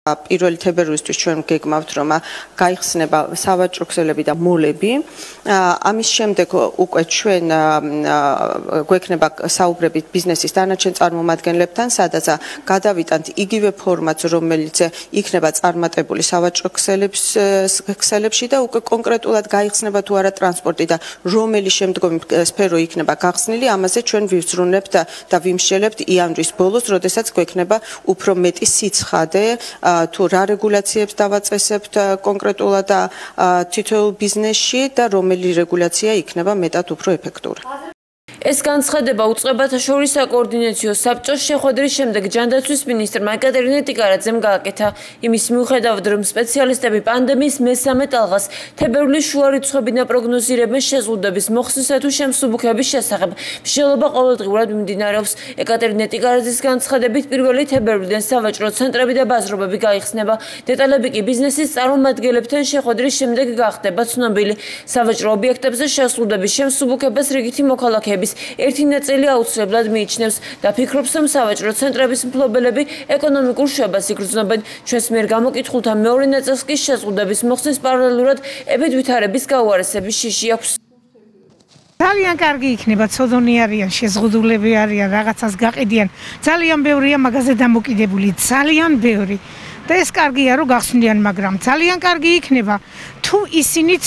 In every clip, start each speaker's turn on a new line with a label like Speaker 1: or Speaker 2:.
Speaker 1: პირველი თებერვლისთვის ჩვენ გეგმავთ, რომ გაიხსნება სავაჭრო ქსელები და მოლები. ამის შემდეგ უკვე ჩვენ გვექნება საუბრები ბიზნესის დანარჩენ წარმომადგენლებთან, სადაც გადავიტანთ იგივე ფორმატს, რომელიც იქნება წარმატებული სავაჭრო ქსელებში და უკვე კონკრეტულად გაიხსნება თუ არა ტრანსპორტი და რომელი შემდგომი სფერო იქნება გახსნილი, ამაზე ჩვენ ვიზრუნებთ და ვიმსჯელებთ იანვრის ბოლოს, როდესაც გვექნება უფრო მეტი სიცხადე თუ რა რეგულაციებს დავაწესებთ კონკრეტულად თითოეულ ბიზნესში და რომელი რეგულაცია იქნება მეტად უფრო ეფექტური.
Speaker 2: ეს განცხადება უწყებათა შორის საკოორდინაციო საბჭოს შეხვედრის შემდეგ ჯანდაცვის მინისტრმა ეკატერინე ტიკარაძემ გააკეთა. იმის მიუხედავად, რომ სპეციალისტები პანდემიის მესამე ტალღას თებერვლის შუა რიცხვებიდან პროგნოზირებენ შეზღუდვების მოხსნისა თუ შემსუბუქების შესახებ, მსჯელობა ყოველდღიურად მიმდინარეობს. ეკატერინე ტიკარაძის განცხადებით, პირველი თებერვლიდან სავაჭრო ცენტრები და ბაზრობები გაიხსნება. დეტალები კი ბიზნესის წარმომადგენლებთან შეხვედრის შემდეგ გახდება ცნობილი. სავაჭრო ობიექტებზე შეზღუდვების შემსუბუქებას რიგითი მოქალაქეების ერთი ნაწილი აუცილებლად მიიჩნევს და ფიქრობს, რომ სავაჭრო ცენტრების მფლობელები ეკონომიკურ შვებას იგრძნობენ. ჩვენს მიერ გამოკითხულთა მეორე ნაწილს კი შეზღუდვების მოხსნის პარალელურად ებედვითარების გაუარესების შიში აქვს.
Speaker 3: ძალიან კარგი იქნება, ცოდნი არიან, შეზღუდულები არიან, რაღაცას გაყიდიან. ძალიან ბევრია მაგაზე დამოკიდებული, ძალიან ბევრი. და ეს კარგია, რომ გახსნიან, მაგრამ ძალიან კარგი იქნება, თუ ისინიც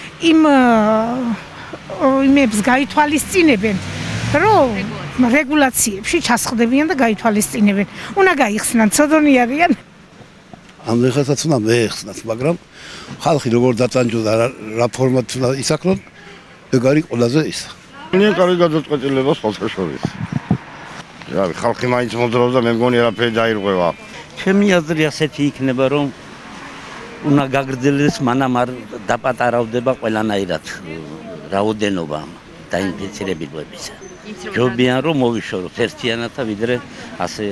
Speaker 3: იმებს გაითვალისწინებენ, რომ რეგულაციებში ჩასხდებიან და გაითვალისწინებენ. უნდა გაიხსნან, ცოდნი არიან.
Speaker 4: ამ ლეხასაც უნდა მეეხსნათ, მაგრამ ხალხი როგორ დაწანჯო და რა ფორმატ უნდა ისაქმნონ, ეგ არის ყველაზე ის.
Speaker 5: ძალიან კარგი გადაწყვეტილება სხვათა შორის. ხალხი მაინც მოძრაობს და მე მგონი არაფერი დაირღვევა.
Speaker 6: ჩემი აზრი ასეთი იქნება, რომ უნდა გაგრძელდეს, მანამ არ დაპატარავდება ყველანაირად რაოდენობა დაინფიცირებულების. ჯობია რომ მოვიშოროთ ერთიანად და ვიდრე ასე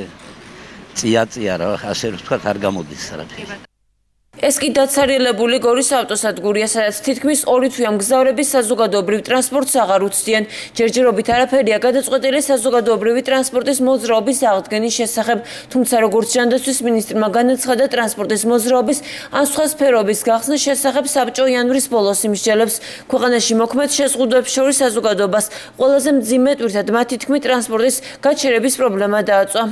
Speaker 6: წია რა, ასე ვთქვათ, არ გამოდის არაფერი.
Speaker 2: ეს კი დაცარიელებული გორის ავტოსადგურია, სადაც თითქმის 2 თვია მგზავრები საზოგადოებრივ ტრანსპორტს აღარ უცდიან. ჯერჯერობით არაფერია გადაწყვეტილი საზოგადოებრივი ტრანსპორტის მოძრაობის აღდგენის შესახებ, თუმცა როგორც ჯანდაცვის მინისტრმა განაცხადა, ტრანსპორტის მოძრაობის ან სხვა სფეროების გახსნის შესახებ საბჭო იანვრის ბოლოს იმსჯელებს. ქვეყანაში მოქმედ შეზღუდვებს შორის საზოგადოებას ყველაზე მძიმე ტვირთად მათი თქმით ტრანსპორტის გაჩერების პრობლემა დააწვა.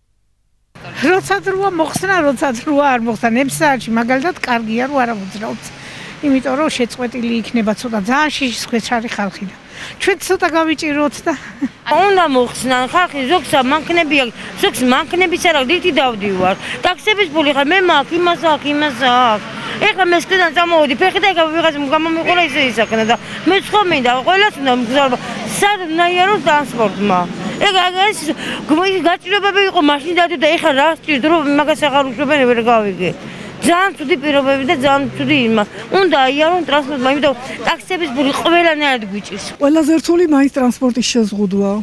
Speaker 3: როცა დროა მოხსნა, როცა დროა არ მოხსნა, ნებსაარჩი მაგალითად კარგია, რომ არ მოძრაობს. იმიტომ რომ შეწყვეტილი იქნება ცოტა ძალიან შიშის ქვეშარი ხალხი და ჩვენ ცოტა გავიჭიროთ და
Speaker 7: უნდა მოხსნან ხალხი, ზოგს მანქანები აქვს, ზოგს მანქანების არ აქვს, რითი დავდივარ. ტაქსების ფული ხარ, მე მაქვს, იმას აქვს, იმას აქვს. ეხლა მე სკიდან წამოვედი, ფეხი და ეხლა ვიღაც გამომიყოლა ისე ისაქნა და მე სხვა მინდა, ყველას უნდა მგზავრობა. სანაირო ტრანსპორტმა. ეგ არის გაჭირებები იყო მაშინ დადო და ეხლა რა სჭირდა რომ მაგას აღარ უშვებენ ვერ გავიგე. ძალიან ცუდი პირობები და ძალიან ცუდი იმა. უნდა აიარონ ტრანსპორტმა, იმიტომ ტაქსების ფული ყველანაირად გვიჭირს.
Speaker 8: ყველაზე რთული მაინც ტრანსპორტის შეზღუდვაა.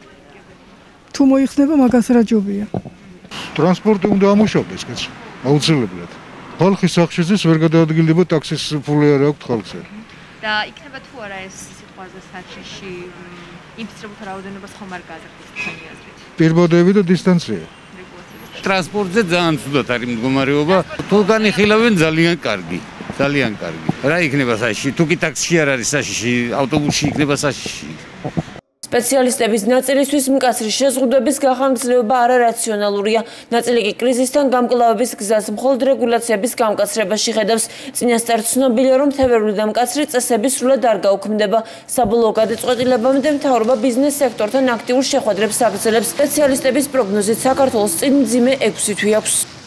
Speaker 8: თუ მოიხსნება მაგას რა ჯობია.
Speaker 9: ტრანსპორტი უნდა ამუშავდეს, კაცო, აუცილებლად. ხალხის სახშეზეს ვერ გადაადგილდება ტაქსის ფული არ აქვს ხალხზე.
Speaker 10: და იქნება თუ არა ეს სიტყვაზე სახში იმსწრებულთა რაოდენობას ხომ არ გაზრდის თქვენი აზრით?
Speaker 9: პირბადები და დისტანცია.
Speaker 11: ტრანსპორტზე ძალიან ცუდად არის მდგომარეობა. თუ განიხილავენ ძალიან კარგი, ძალიან კარგი. რა იქნება საშიში? თუ კი ტაქსში არ არის საშიში, ავტობუსში იქნება საშიში.
Speaker 2: სპეციალისტების ნაწილისთვის მკაცრი შეზღუდვების გახანგრძლივება არარაციონალურია. ნაწილი კი კრიზისთან გამკლავების გზას მხოლოდ რეგულაციების გამკაცრებაში ხედავს. წინასწარ ცნობილია, რომ თებერვლიდან მკაცრი წესები სრულად არ გაუქმდება. საბოლოო გადაწყვეტილებამდე მთავრობა ბიზნეს სექტორთან აქტიურ შეხვედრებს აგრძელებს. სპეციალისტების პროგნოზით საქართველოს წინ მძიმე 6 თვე აქვს.